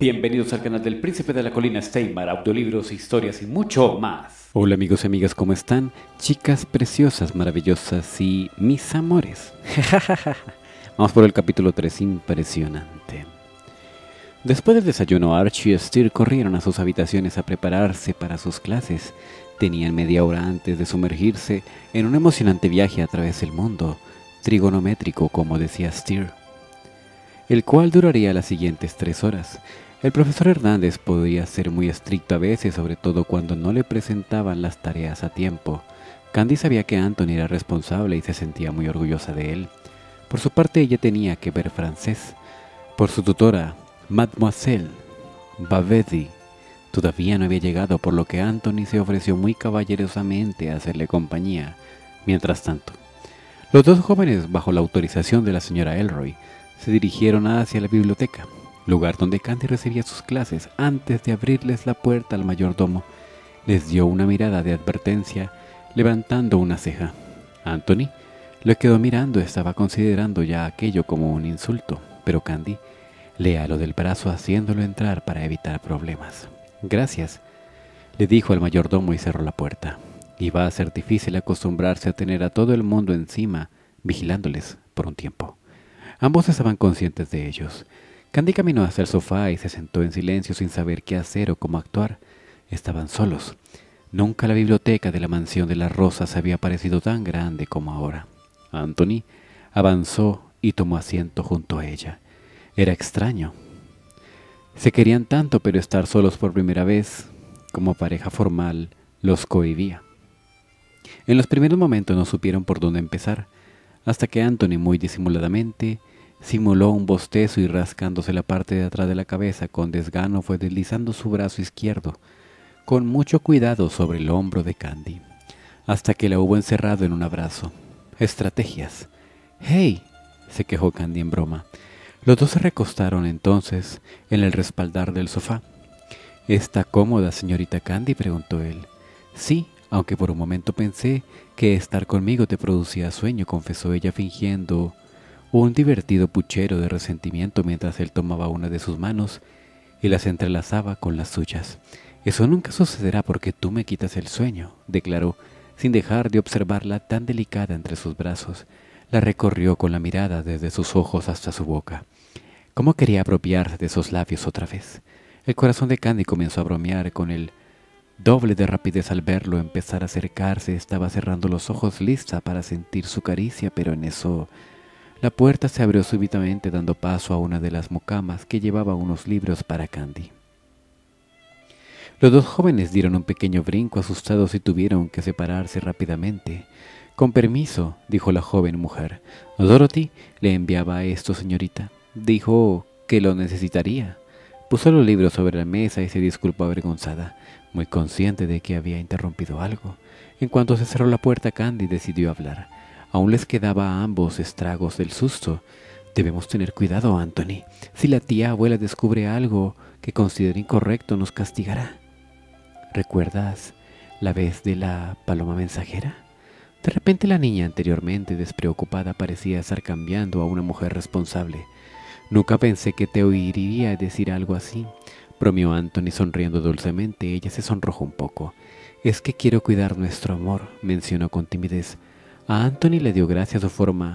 Bienvenidos al canal del Príncipe de la Colina Steinmar, audiolibros, historias y mucho más. Hola amigos y amigas, ¿cómo están? Chicas preciosas, maravillosas y mis amores. Vamos por el capítulo 3, impresionante. Después del desayuno, Archie y Steer corrieron a sus habitaciones a prepararse para sus clases. Tenían media hora antes de sumergirse en un emocionante viaje a través del mundo, trigonométrico como decía Steer, el cual duraría las siguientes 3 horas. El profesor Hernández podía ser muy estricto a veces, sobre todo cuando no le presentaban las tareas a tiempo. Candy sabía que Anthony era responsable y se sentía muy orgullosa de él. Por su parte, ella tenía que ver francés. Por su tutora, Mademoiselle Bavedi, todavía no había llegado, por lo que Anthony se ofreció muy caballerosamente a hacerle compañía. Mientras tanto, los dos jóvenes, bajo la autorización de la señora Elroy, se dirigieron hacia la biblioteca, lugar donde Candy recibía sus clases. Antes de abrirles la puerta al mayordomo, les dio una mirada de advertencia, levantando una ceja. Anthony lo quedó mirando, estaba considerando ya aquello como un insulto, pero Candy le aló del brazo haciéndolo entrar para evitar problemas. «Gracias», le dijo al mayordomo y cerró la puerta. Iba a ser difícil acostumbrarse a tener a todo el mundo encima, vigilándoles por un tiempo. Ambos estaban conscientes de ellos. Candy caminó hasta el sofá y se sentó en silencio sin saber qué hacer o cómo actuar. Estaban solos. Nunca la biblioteca de la mansión de las Rosas había parecido tan grande como ahora. Anthony avanzó y tomó asiento junto a ella. Era extraño. Se querían tanto, pero estar solos por primera vez, como pareja formal, los cohibía. En los primeros momentos no supieron por dónde empezar, hasta que Anthony muy disimuladamente simuló un bostezo y, rascándose la parte de atrás de la cabeza con desgano, fue deslizando su brazo izquierdo con mucho cuidado sobre el hombro de Candy, hasta que la hubo encerrado en un abrazo. Estrategias. «¡Hey!», se quejó Candy en broma. Los dos se recostaron entonces en el respaldar del sofá. «¿Está cómoda, señorita Candy?», preguntó él. «Sí, aunque por un momento pensé que estar conmigo te producía sueño», confesó ella, fingiendo un divertido puchero de resentimiento mientras él tomaba una de sus manos y las entrelazaba con las suyas. «Eso nunca sucederá porque tú me quitas el sueño», declaró, sin dejar de observarla tan delicada entre sus brazos. La recorrió con la mirada desde sus ojos hasta su boca. ¿Cómo quería apropiarse de esos labios otra vez? El corazón de Candy comenzó a bromear con el doble de rapidez al verlo empezar a acercarse. Estaba cerrando los ojos lista para sentir su caricia, pero en eso la puerta se abrió súbitamente, dando paso a una de las mucamas que llevaba unos libros para Candy. Los dos jóvenes dieron un pequeño brinco asustados y tuvieron que separarse rápidamente. «Con permiso», dijo la joven mujer. «Dorothy le enviaba esto, señorita. Dijo que lo necesitaría». Puso los libros sobre la mesa y se disculpó avergonzada, muy consciente de que había interrumpido algo. En cuanto se cerró la puerta, Candy decidió hablar. Aún les quedaba a ambos estragos del susto. «Debemos tener cuidado, Anthony. Si la tía abuela descubre algo que considere incorrecto, nos castigará». «¿Recuerdas la vez de la paloma mensajera?». De repente la niña, anteriormente despreocupada, parecía estar cambiando a una mujer responsable. «Nunca pensé que te oiría decir algo así», bromeó Anthony sonriendo dulcemente. Ella se sonrojó un poco. «Es que quiero cuidar nuestro amor», mencionó con timidez. A Anthony le dio gracia su forma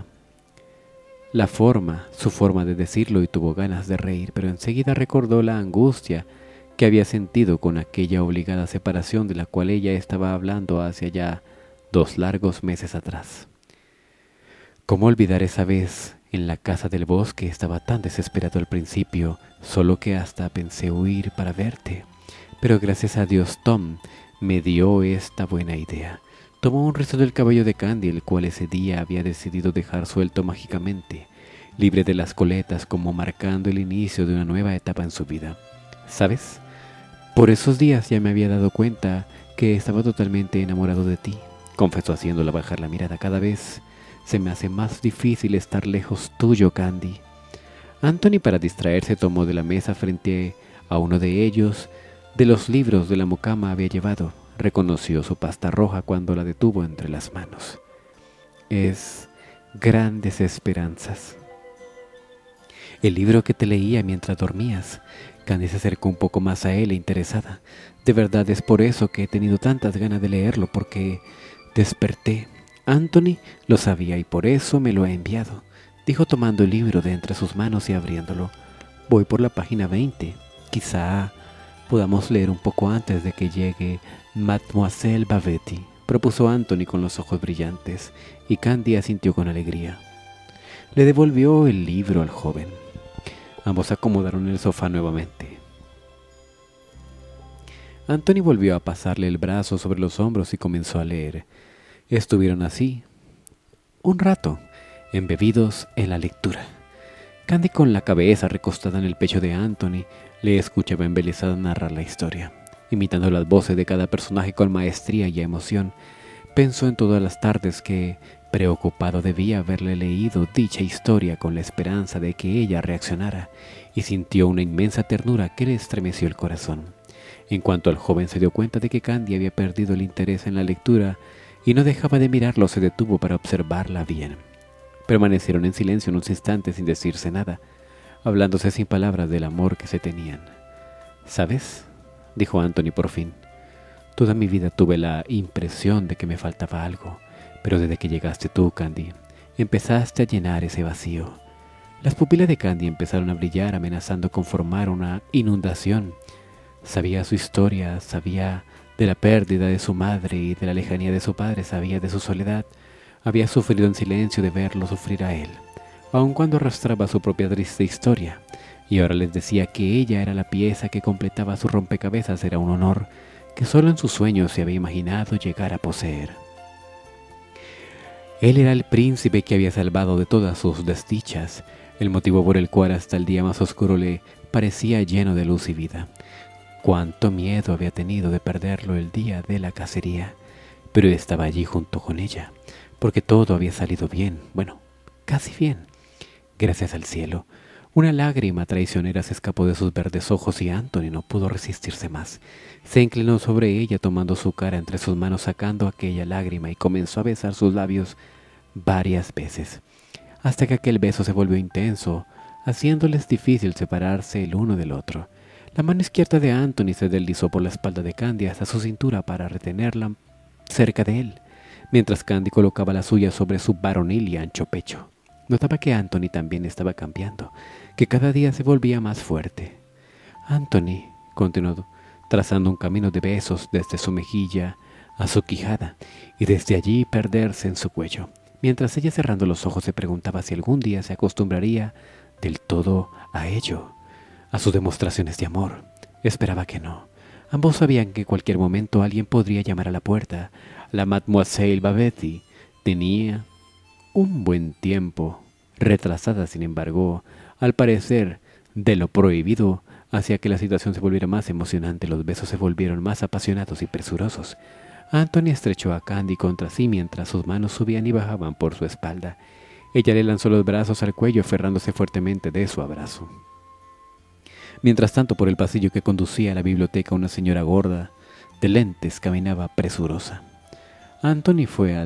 de decirlo y tuvo ganas de reír, pero enseguida recordó la angustia que había sentido con aquella obligada separación de la cual ella estaba hablando hacia ya 2 largos meses atrás. ¿Cómo olvidar esa vez en la casa del bosque? Estaba tan desesperado al principio, solo que hasta pensé huir para verte. Pero gracias a Dios Tom me dio esta buena idea». Tomó un rizo del cabello de Candy, el cual ese día había decidido dejar suelto mágicamente, libre de las coletas, como marcando el inicio de una nueva etapa en su vida. «¿Sabes? Por esos días ya me había dado cuenta que estaba totalmente enamorado de ti», confesó haciéndola bajar la mirada. «Cada vez se me hace más difícil estar lejos tuyo, Candy». Anthony, para distraerse, tomó de la mesa frente a uno de ellos de los libros de la mucama había llevado. Reconoció su pasta roja cuando la detuvo entre las manos. «Es Grandes Esperanzas. El libro que te leía mientras dormías». Candy se acercó un poco más a él, interesada. De verdad es por eso que he tenido tantas ganas de leerlo, porque desperté. Anthony lo sabía y por eso me lo ha enviado, dijo tomando el libro de entre sus manos y abriéndolo. Voy por la página 20. Quizá podamos leer un poco antes de que llegue Mademoiselle Bavetti, propuso Anthony con los ojos brillantes, y Candy asintió con alegría. Le devolvió el libro al joven. Ambos se acomodaron en el sofá nuevamente. Anthony volvió a pasarle el brazo sobre los hombros y comenzó a leer. Estuvieron así un rato, embebidos en la lectura. Candy, con la cabeza recostada en el pecho de Anthony, le escuchaba embelesada narrar la historia. Imitando las voces de cada personaje con maestría y emoción, pensó en todas las tardes que, preocupado, debía haberle leído dicha historia con la esperanza de que ella reaccionara, y sintió una inmensa ternura que le estremeció el corazón. En cuanto al joven se dio cuenta de que Candy había perdido el interés en la lectura y no dejaba de mirarlo, se detuvo para observarla bien. Permanecieron en silencio unos instantes sin decirse nada, hablándose sin palabras del amor que se tenían. «¿Sabes?», dijo Anthony por fin. «Toda mi vida tuve la impresión de que me faltaba algo, pero desde que llegaste tú, Candy, empezaste a llenar ese vacío». Las pupilas de Candy empezaron a brillar, amenazando con formar una inundación. Sabía su historia, sabía de la pérdida de su madre y de la lejanía de su padre, sabía de su soledad. Había sufrido en silencio de verlo sufrir a él, aun cuando arrastraba su propia triste historia, y ahora les decía que ella era la pieza que completaba su rompecabezas. Era un honor que solo en sus sueños se había imaginado llegar a poseer. Él era el príncipe que había salvado de todas sus desdichas, el motivo por el cual hasta el día más oscuro le parecía lleno de luz y vida. Cuánto miedo había tenido de perderlo el día de la cacería, pero estaba allí junto con ella, porque todo había salido bien, bueno, casi bien, gracias al cielo. Una lágrima traicionera se escapó de sus verdes ojos y Anthony no pudo resistirse más. Se inclinó sobre ella, tomando su cara entre sus manos, sacando aquella lágrima, y comenzó a besar sus labios varias veces, hasta que aquel beso se volvió intenso, haciéndoles difícil separarse el uno del otro. La mano izquierda de Anthony se deslizó por la espalda de Candy hasta su cintura para retenerla cerca de él, mientras Candy colocaba la suya sobre su varonil y ancho pecho. Notaba que Anthony también estaba cambiando, que cada día se volvía más fuerte. Anthony continuó trazando un camino de besos desde su mejilla a su quijada y desde allí perderse en su cuello, mientras ella, cerrando los ojos, se preguntaba si algún día se acostumbraría del todo a ello, a sus demostraciones de amor. Esperaba que no. Ambos sabían que en cualquier momento alguien podría llamar a la puerta. La Mademoiselle Bavetti tenía un buen tiempo retrasada, sin embargo, al parecer, de lo prohibido hacía que la situación se volviera más emocionante. Los besos se volvieron más apasionados y presurosos. Anthony estrechó a Candy contra sí mientras sus manos subían y bajaban por su espalda. Ella le lanzó los brazos al cuello, aferrándose fuertemente de su abrazo. Mientras tanto, por el pasillo que conducía a la biblioteca, una señora gorda de lentes caminaba presurosa. Anthony fue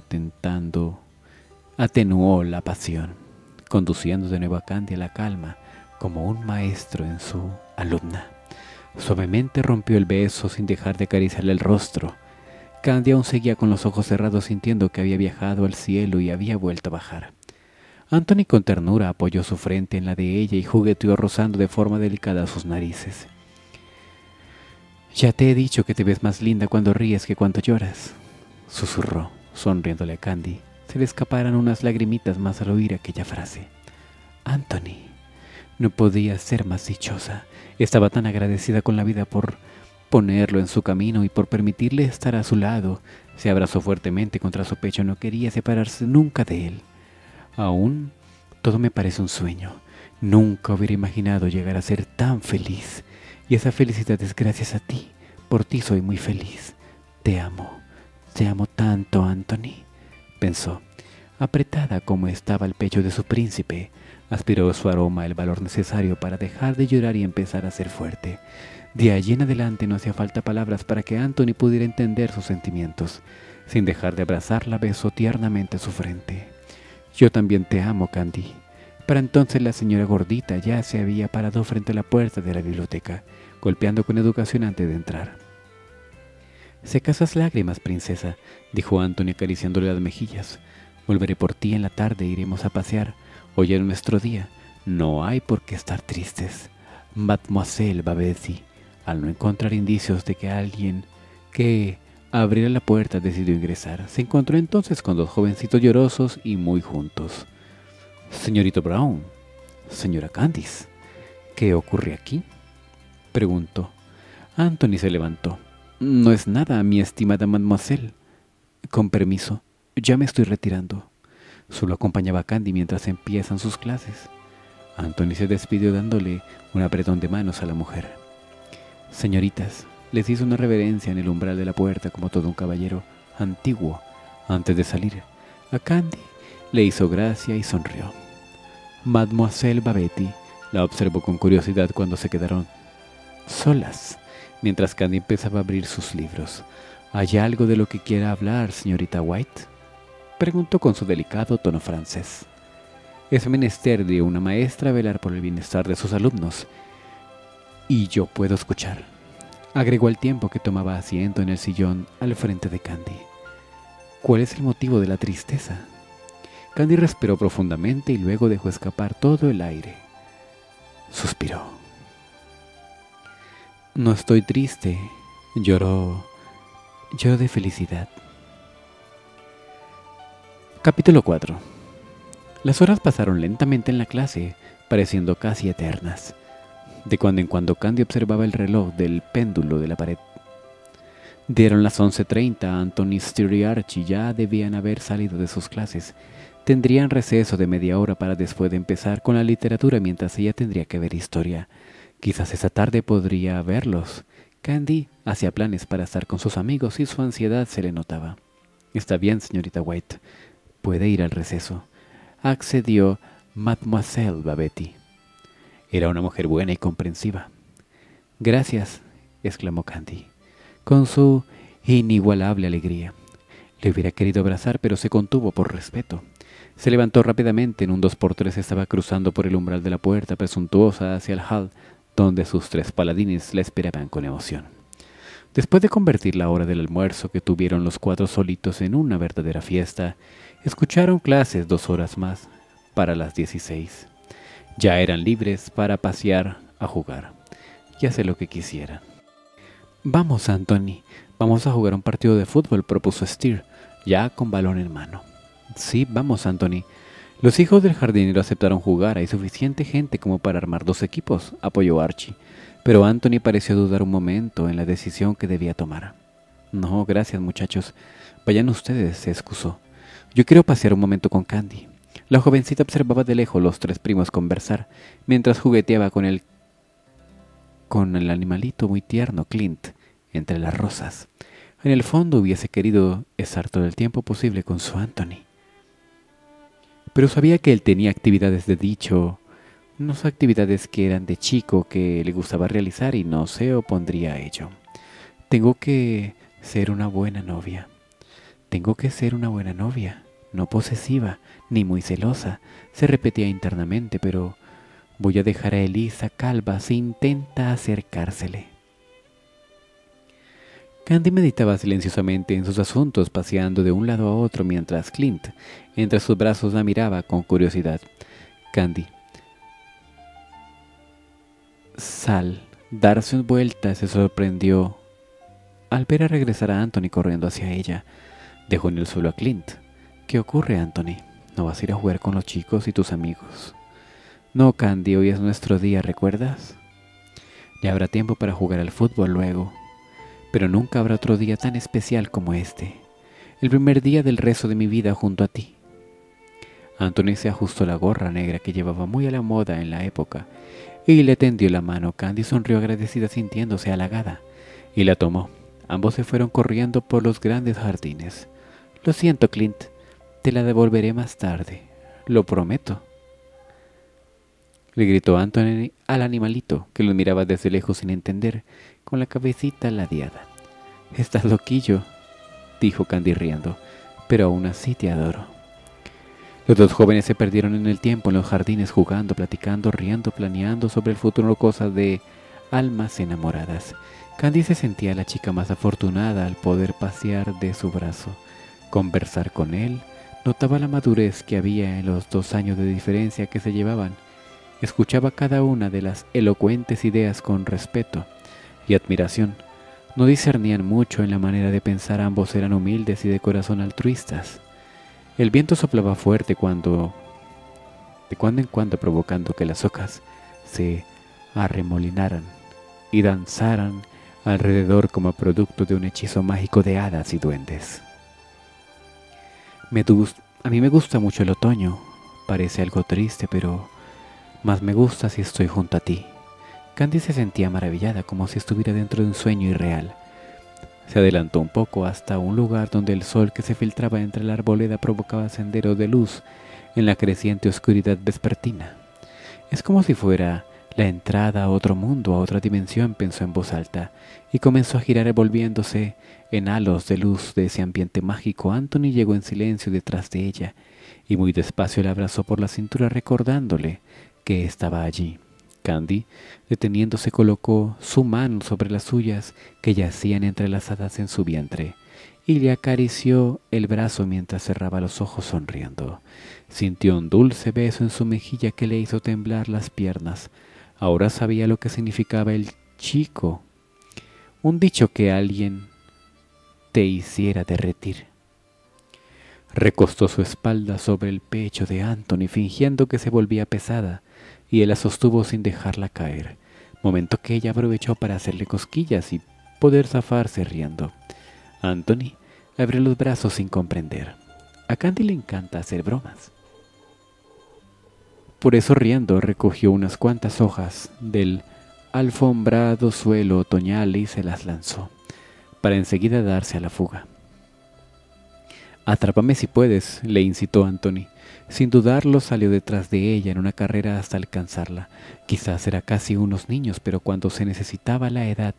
atenuó la pasión, conduciendo de nuevo a Candy a la calma, como un maestro en su alumna. Suavemente rompió el beso sin dejar de acariciarle el rostro. Candy aún seguía con los ojos cerrados, sintiendo que había viajado al cielo y había vuelto a bajar. Anthony con ternura apoyó su frente en la de ella y jugueteó rozando de forma delicada sus narices. «Ya te he dicho que te ves más linda cuando ríes que cuando lloras», susurró, sonriéndole a Candy. Se le escaparan unas lagrimitas más al oír aquella frase. Anthony no podía ser más dichosa. Estaba tan agradecida con la vida por ponerlo en su camino y por permitirle estar a su lado. Se abrazó fuertemente contra su pecho, no quería separarse nunca de él. Aún todo me parece un sueño. Nunca hubiera imaginado llegar a ser tan feliz. Y esa felicidad es gracias a ti. Por ti soy muy feliz. Te amo tanto, Anthony, pensó. Apretada como estaba el pecho de su príncipe, aspiró su aroma el valor necesario para dejar de llorar y empezar a ser fuerte. De allí en adelante no hacía falta palabras para que Anthony pudiera entender sus sentimientos. Sin dejar de abrazarla, besó tiernamente su frente. «Yo también te amo, Candy. Para entonces la señora gordita ya se había parado frente a la puerta de la biblioteca, golpeando con educación antes de entrar. «Seca esas lágrimas, princesa», dijo Anthony acariciándole las mejillas. «Volveré por ti en la tarde, iremos a pasear. Hoy es nuestro día. No hay por qué estar tristes». Mademoiselle Babetti, al no encontrar indicios de que alguien que abriera la puerta decidió ingresar, se encontró entonces con dos jovencitos llorosos y muy juntos. «Señorito Brown, señora Candice, ¿qué ocurre aquí?», preguntó. Anthony se levantó. «No es nada, mi estimada mademoiselle. Con permiso, ya me estoy retirando». Solo acompañaba a Candy mientras empiezan sus clases. Anthony se despidió dándole un apretón de manos a la mujer. «Señoritas», les hizo una reverencia en el umbral de la puerta como todo un caballero antiguo antes de salir. A Candy le hizo gracia y sonrió. Mademoiselle Babetti la observó con curiosidad cuando se quedaron solas, mientras Candy empezaba a abrir sus libros. «¿Hay algo de lo que quiera hablar, señorita White?», preguntó con su delicado tono francés. «Es menester de una maestra velar por el bienestar de sus alumnos, y yo puedo escuchar», agregó al tiempo que tomaba asiento en el sillón al frente de Candy. «¿Cuál es el motivo de la tristeza?». Candy respiró profundamente y luego dejó escapar todo el aire. Suspiró. «No estoy triste, lloro de felicidad». Capítulo 4. Las horas pasaron lentamente en la clase, pareciendo casi eternas. De cuando en cuando Candy observaba el reloj del péndulo de la pared. Dieron las 11:30, Anthony, Steer y Archie ya debían haber salido de sus clases. Tendrían receso de media hora para después de empezar con la literatura mientras ella tendría que ver historia. Quizás esa tarde podría verlos. Candy hacía planes para estar con sus amigos y su ansiedad se le notaba. «Está bien, señorita White, puede ir al receso», accedió Mademoiselle Babetti. Era una mujer buena y comprensiva. «Gracias», exclamó Candy, con su inigualable alegría. Le hubiera querido abrazar, pero se contuvo por respeto. Se levantó rápidamente. En un 2x3 estaba cruzando por el umbral de la puerta presuntuosa hacia el hall, donde sus 3 paladines la esperaban con emoción. Después de convertir la hora del almuerzo que tuvieron los 4 solitos en una verdadera fiesta, escucharon clases 2 horas más para las 16. Ya eran libres para pasear, a jugar y hacer lo que quisieran. «Vamos, Anthony, vamos a jugar un partido de fútbol», propuso Steer, ya con balón en mano. «Sí, vamos, Anthony». Los hijos del jardinero aceptaron jugar. «Hay suficiente gente como para armar 2 equipos», apoyó Archie. Pero Anthony pareció dudar un momento en la decisión que debía tomar. «No, gracias, muchachos. Vayan ustedes», se excusó. «Yo quiero pasear un momento con Candy». La jovencita observaba de lejos los 3 primos conversar, mientras jugueteaba con el animalito muy tierno Clint entre las rosas. En el fondo hubiese querido estar todo el tiempo posible con su Anthony. Pero sabía que él tenía actividades de dicho, unas actividades que eran de chico que le gustaba realizar y no se opondría a ello. «Tengo que ser una buena novia. Tengo que ser una buena novia, no posesiva ni muy celosa», se repetía internamente, «pero voy a dejar a Elisa calva si intenta acercársele». Candy meditaba silenciosamente en sus asuntos, paseando de un lado a otro mientras Clint, entre sus brazos, la miraba con curiosidad. Candy, darse una vuelta, se sorprendió al ver a regresar a Anthony corriendo hacia ella. Dejó en el suelo a Clint. «¿Qué ocurre, Anthony? ¿No vas a ir a jugar con los chicos y tus amigos?» «No, Candy, hoy es nuestro día, ¿recuerdas? Ya habrá tiempo para jugar al fútbol luego. Pero nunca habrá otro día tan especial como este. El primer día del resto de mi vida junto a ti». Anthony se ajustó la gorra negra que llevaba muy a la moda en la época y le tendió la mano. Candy sonrió agradecida sintiéndose halagada y la tomó. Ambos se fueron corriendo por los grandes jardines. «Lo siento, Clint, te la devolveré más tarde, lo prometo», le gritó Anthony al animalito, que lo miraba desde lejos sin entender, con la cabecita ladeada. «Estás loquillo», dijo Candy riendo, «pero aún así te adoro». Los dos jóvenes se perdieron en el tiempo en los jardines jugando, platicando, riendo, planeando sobre el futuro, cosas de almas enamoradas. Candy se sentía la chica más afortunada al poder pasear de su brazo, conversar con él. Notaba la madurez que había en los 2 años de diferencia que se llevaban. Escuchaba cada una de las elocuentes ideas con respeto y admiración. No discernían mucho en la manera de pensar, ambos eran humildes y de corazón altruistas. El viento soplaba fuerte de cuando en cuando, provocando que las hojas se arremolinaran y danzaran alrededor como producto de un hechizo mágico de hadas y duendes. A mí me gusta mucho el otoño. Parece algo triste, pero más me gusta si estoy junto a ti. Candy se sentía maravillada, como si estuviera dentro de un sueño irreal. Se adelantó un poco hasta un lugar donde el sol que se filtraba entre la arboleda provocaba senderos de luz en la creciente oscuridad vespertina. Es como si fuera la entrada a otro mundo, a otra dimensión, pensó en voz alta, y comenzó a girar envolviéndose en halos de luz de ese ambiente mágico. Anthony llegó en silencio detrás de ella, y muy despacio la abrazó por la cintura recordándole que estaba allí. Candy, deteniéndose, colocó su mano sobre las suyas que yacían entrelazadas en su vientre, y le acarició el brazo mientras cerraba los ojos sonriendo. Sintió un dulce beso en su mejilla que le hizo temblar las piernas. Ahora sabía lo que significaba el chico, un dicho que alguien te hiciera derretir. Recostó su espalda sobre el pecho de Anthony, fingiendo que se volvía pesada, y él la sostuvo sin dejarla caer, momento que ella aprovechó para hacerle cosquillas y poder zafarse riendo. Anthony abrió los brazos sin comprender. A Candy le encanta hacer bromas. Por eso, riendo, recogió unas cuantas hojas del alfombrado suelo otoñal y se las lanzó, para enseguida darse a la fuga. «Atrápame si puedes», le incitó Anthony. Sin dudarlo, salió detrás de ella en una carrera hasta alcanzarla. Quizás era casi unos niños, pero ¿de cuándo se necesitaba edad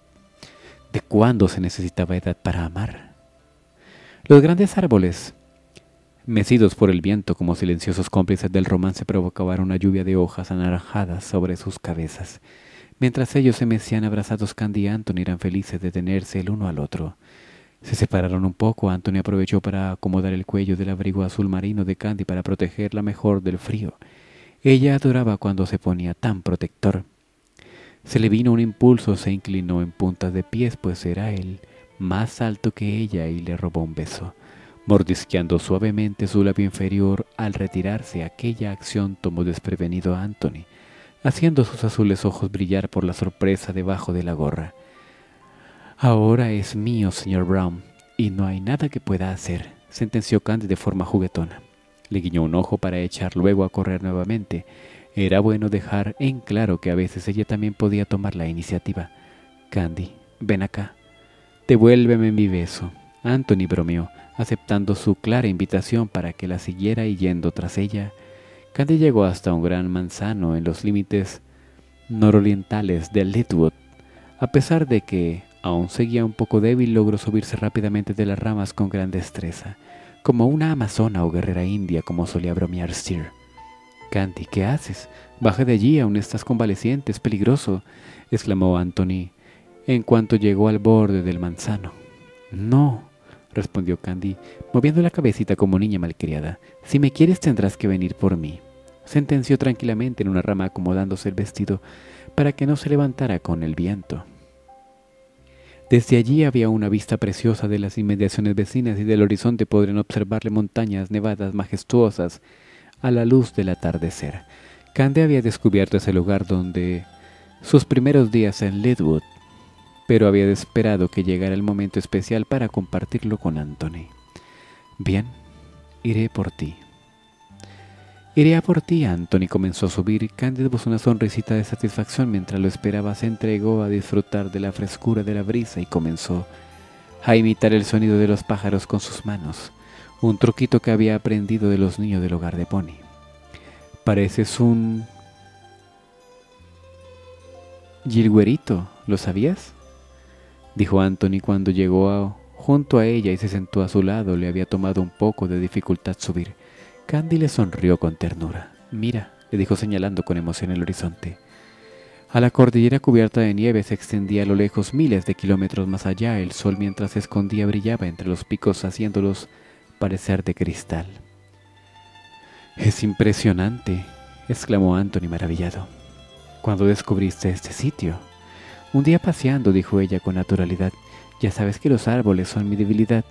para amar? Los grandes árboles, mecidos por el viento como silenciosos cómplices del romance, provocaban una lluvia de hojas anaranjadas sobre sus cabezas. Mientras ellos se mecían abrazados, Candy y Anthony eran felices de tenerse el uno al otro. Se separaron un poco. Anthony aprovechó para acomodar el cuello del abrigo azul marino de Candy para protegerla mejor del frío. Ella adoraba cuando se ponía tan protector. Se le vino un impulso, se inclinó en puntas de pies, pues era él más alto que ella, y le robó un beso. Mordisqueando suavemente su labio inferior al retirarse, aquella acción tomó desprevenido a Anthony, haciendo sus azules ojos brillar por la sorpresa debajo de la gorra. «Ahora es mío, señor Brown, y no hay nada que pueda hacer», sentenció Candy de forma juguetona. Le guiñó un ojo para echar luego a correr nuevamente. Era bueno dejar en claro que a veces ella también podía tomar la iniciativa. «Candy, ven acá. Devuélveme mi beso». Anthony bromeó, aceptando su clara invitación para que la siguiera, y yendo tras ella, Candy llegó hasta un gran manzano en los límites nororientales de Leadwood. A pesar de que aún seguía un poco débil, logró subirse rápidamente de las ramas con gran destreza, como una amazona o guerrera india, como solía bromear Steer. «Candy, ¿qué haces? Baja de allí, aún estás convaleciente, es peligroso», exclamó Anthony en cuanto llegó al borde del manzano. «No», respondió Candy, moviendo la cabecita como niña malcriada. «Si me quieres tendrás que venir por mí», sentenció tranquilamente en una rama, acomodándose el vestido para que no se levantara con el viento. Desde allí había una vista preciosa de las inmediaciones vecinas, y del horizonte podrían observarle montañas nevadas majestuosas a la luz del atardecer. Candy había descubierto ese lugar donde sus primeros días en Leadwood, pero había esperado que llegara el momento especial para compartirlo con Anthony. «Bien, iré por ti». «Iré a por ti». Anthony comenzó a subir. Candy puso una sonrisita de satisfacción mientras lo esperaba. Se entregó a disfrutar de la frescura de la brisa y comenzó a imitar el sonido de los pájaros con sus manos, un truquito que había aprendido de los niños del hogar de Pony. «Pareces un jilguerito, ¿lo sabías?», dijo Anthony cuando llegó junto a ella y se sentó a su lado. Le había tomado un poco de dificultad subir. Candy le sonrió con ternura. «Mira», le dijo señalando con emoción el horizonte. A la cordillera cubierta de nieve se extendía a lo lejos miles de kilómetros más allá. El sol, mientras se escondía, brillaba entre los picos, haciéndolos parecer de cristal. «Es impresionante», exclamó Anthony maravillado. «¿Cuándo descubriste este sitio?» «Un día paseando», dijo ella con naturalidad. «Ya sabes que los árboles son mi debilidad».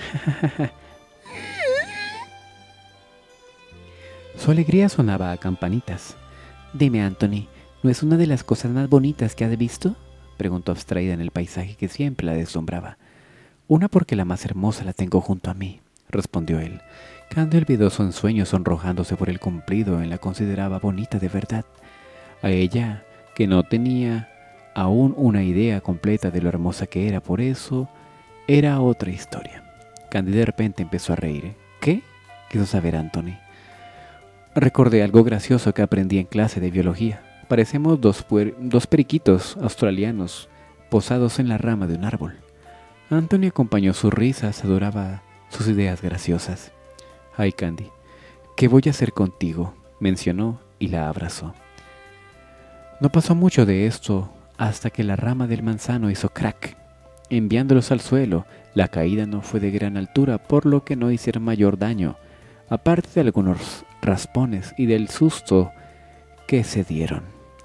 Su alegría sonaba a campanitas. «Dime, Anthony, ¿no es una de las cosas más bonitas que has visto?», preguntó abstraída en el paisaje que siempre la deslumbraba. «Una porque la más hermosa la tengo junto a mí», respondió él. Candy olvidó su ensueño sonrojándose por el cumplido. Él la consideraba bonita de verdad. A ella, que no tenía aún una idea completa de lo hermosa que era, por eso era otra historia. Candy de repente empezó a reír. «¿Qué?», quiso saber Anthony. «Recordé algo gracioso que aprendí en clase de biología. Parecemos dos periquitos australianos posados en la rama de un árbol». Anthony acompañó sus risas, adoraba sus ideas graciosas. «Ay, Candy, ¿qué voy a hacer contigo?», mencionó y la abrazó. No pasó mucho de esto hasta que la rama del manzano hizo crack, enviándolos al suelo. La caída no fue de gran altura, por lo que no hicieron mayor daño, aparte de algunos raspones y del susto que se dieron.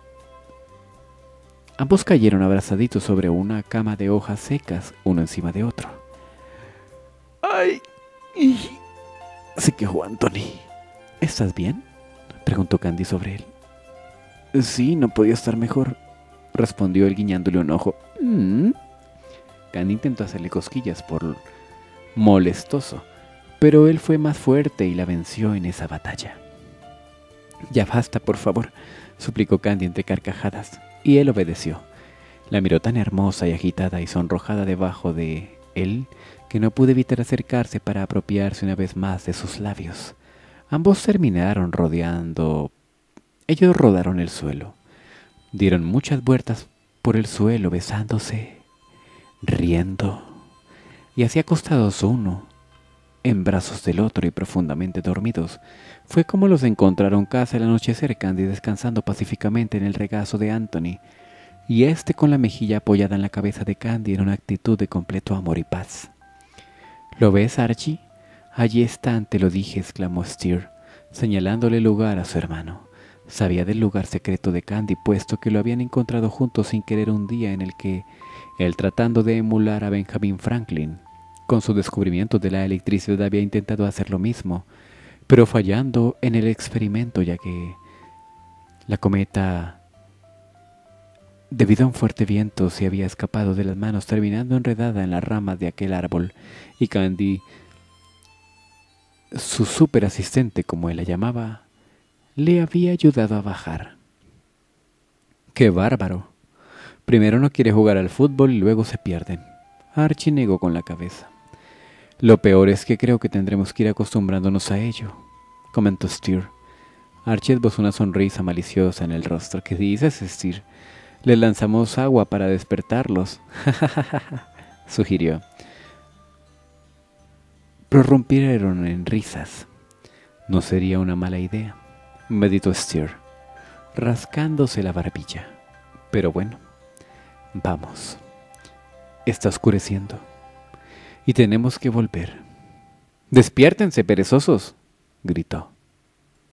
Ambos cayeron abrazaditos sobre una cama de hojas secas, uno encima de otro. «¡Ay!», se quejó Anthony. «¿Estás bien?», preguntó Candy sobre él. «Sí, no podía estar mejor», respondió él guiñándole un ojo. Candy intentó hacerle cosquillas por molestoso, pero él fue más fuerte y la venció en esa batalla. «Ya basta, por favor», suplicó Candy entre carcajadas, y él obedeció. La miró tan hermosa y agitada y sonrojada debajo de él que no pudo evitar acercarse para apropiarse una vez más de sus labios. Ambos terminaron rodeando. Ellos rodaron el suelo, dieron muchas vueltas por el suelo, besándose, riendo, y así acostados uno en brazos del otro y profundamente dormidos. Fue como los encontraron casi al anochecer, Candy descansando pacíficamente en el regazo de Anthony, y éste con la mejilla apoyada en la cabeza de Candy en una actitud de completo amor y paz. «¿Lo ves, Archie? Allí están, te lo dije», exclamó Steer, señalándole el lugar a su hermano. Sabía del lugar secreto de Candy, puesto que lo habían encontrado juntos sin querer un día en el que él, tratando de emular a Benjamin Franklin con su descubrimiento de la electricidad, había intentado hacer lo mismo, pero fallando en el experimento, ya que la cometa, debido a un fuerte viento, se había escapado de las manos, terminando enredada en las ramas de aquel árbol, y Candy, su super asistente como él la llamaba, le había ayudado a bajar. «¡Qué bárbaro! Primero no quiere jugar al fútbol y luego se pierden». Archie negó con la cabeza. «Lo peor es que creo que tendremos que ir acostumbrándonos a ello», comentó Steer. Archie esbozó una sonrisa maliciosa en el rostro. «¿Qué dices, Steer? Les lanzamos agua para despertarlos», sugirió. Prorrumpieron en risas. «No sería una mala idea», meditó Steer, rascándose la barbilla. «Pero bueno, vamos. Está oscureciendo y tenemos que volver». «¡Despiértense, perezosos!», gritó.